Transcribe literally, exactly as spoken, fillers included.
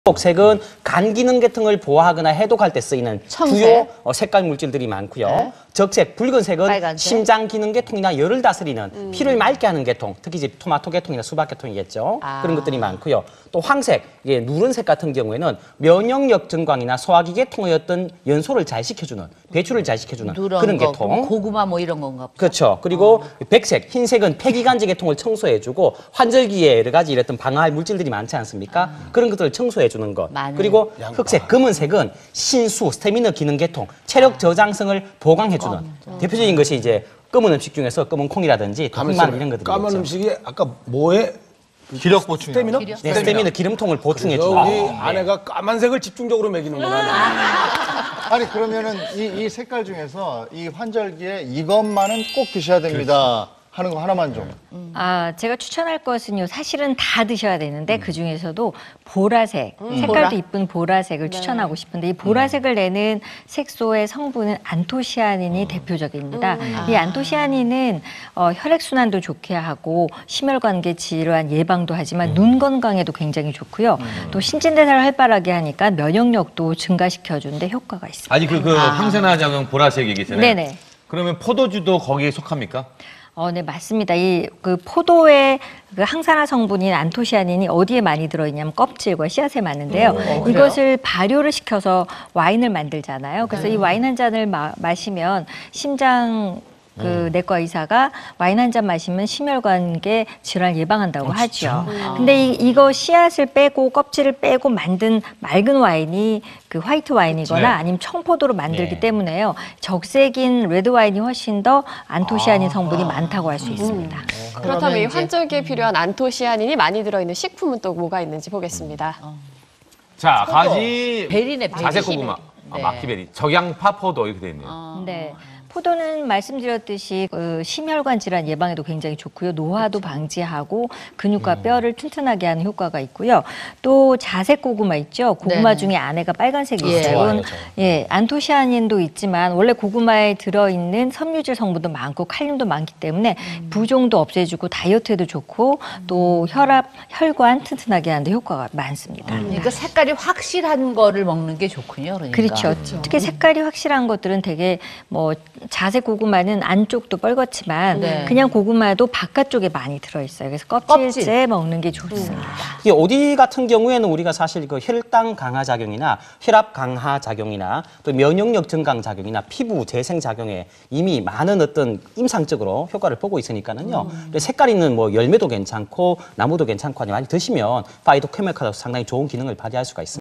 녹색은 간 기능 계통을 보호하거나 해독할 때 쓰이는 청색. 주요 어, 색깔 물질들이 많고요. 네. 적색, 붉은색은 빨간색. 심장 기능 계통이나 열을 다스리는 음. 피를 맑게 하는 계통, 특히 이제 토마토 계통이나 수박 계통이겠죠. 아. 그런 것들이 많고요. 또 황색, 이게 누른색 같은 경우에는 면역력 증강이나 소화기 계통의 어떤 연소를 잘 시켜주는, 배출을 잘 시켜주는 그런 거, 계통. 고구마 뭐 이런 건가 보다. 그렇죠. 그리고 어. 백색, 흰색은 폐기관지 계통을 청소해주고 환절기에 여러 가지 이랬던 방어할 물질들이 많지 않습니까? 아. 그런 것들을 청소해주는 것. 마늘. 그리고 양파. 흑색, 검은색은 신수, 스태미너 기능 계통, 체력 저장성을 보강해주는 어. 대표적인 것이 이제 검은 음식 중에서 검은 콩이라든지 흑마늘 이런 것들이죠. 까만 음식이 아까 뭐에 기력 보충. 스태미너? 기력? 네, 스태미너 기름통을 보충해주는. 우리 아내가 까만색을 집중적으로 먹이는구나. 아니 그러면은 이, 이 색깔 중에서 이 환절기에 이것만은 꼭 드셔야 됩니다 하는 거 하나만 좀. 아, 제가 추천할 것은요. 사실은 다 드셔야 되는데 그 중에서도 보라색, 음. 색깔도 보라. 이쁜 보라색을 추천하고 싶은데 이 보라색을 내는 색소의 성분은 안토시아닌이 대표적입니다. 이 안토시아닌은 어, 혈액순환도 좋게 하고 심혈관계 질환 예방도 하지만 눈 건강에도 굉장히 좋고요. 또 신진대사를 활발하게 하니까 면역력도 증가시켜주는데 효과가 있습니다. 아니 그, 그 항산화 작용 보라색 얘기잖아요. 네네. 그러면 포도주도 거기에 속합니까? 어, 네, 맞습니다. 이 그 포도의 그 항산화 성분인 안토시아닌이 어디에 많이 들어있냐면 껍질과 씨앗에 많은데요. 어, 이것을 발효를 시켜서 와인을 만들잖아요. 그래서 이 와인 한 잔을 마, 마시면 심장 그 내과 의사가 와인 한 잔 마시면 심혈관계 질환 예방한다고 하죠. 근데 이, 이거 씨앗을 빼고 껍질을 빼고 만든 맑은 와인이 그 화이트 와인이거나 네. 아니면 청포도로 만들기 네. 때문에요. 적색인 레드 와인이 훨씬 더 안토시아닌 성분이 많다고 할 수 있습니다. 그렇다면 이 이제- 환절기에 필요한 안토시아닌이 많이 들어있는 식품은 또 뭐가 있는지 보겠습니다. 자, 가지, 베리네, 베리. 자색 고구마, 아, 네. 마키베리, 적양파, 포도 이렇게 돼 있네요. 네. 포도는 말씀드렸듯이 그 심혈관 질환 예방에도 굉장히 좋고요. 노화도 방지하고 근육과 뼈를 튼튼하게 하는 효과가 있고요. 또 자색 고구마 있죠. 고구마 네네. 중에 안에가 빨간색이 예. 있어요. 좋아요, 이건, 예, 안토시아닌도 있지만 원래 고구마에 들어있는 섬유질 성분도 많고 칼륨도 많기 때문에 부종도 없애주고 다이어트에도 좋고 또 혈압, 혈관 튼튼하게 하는 데 효과가 많습니다. 그러니까 색깔이 확실한 거를 먹는 게 좋군요. 그러니까. 그렇죠. 특히 색깔이 확실한 것들은 되게 뭐 자색 고구마는 안쪽도 뻘겋지만 네. 그냥 고구마도 바깥쪽에 많이 들어있어요. 그래서 껍질째 껍질. 먹는 게 좋습니다. 이 오디 같은 경우에는 우리가 사실 그 혈당 강화 작용이나 혈압 강화 작용이나 또 면역력 증강 작용이나 피부 재생 작용에 이미 많은 어떤 임상적으로 효과를 보고 있으니까는요. 음. 색깔 있는 뭐 열매도 괜찮고 나무도 괜찮고 많이 드시면 파이토케미컬로서 상당히 좋은 기능을 발휘할 수가 있습니다.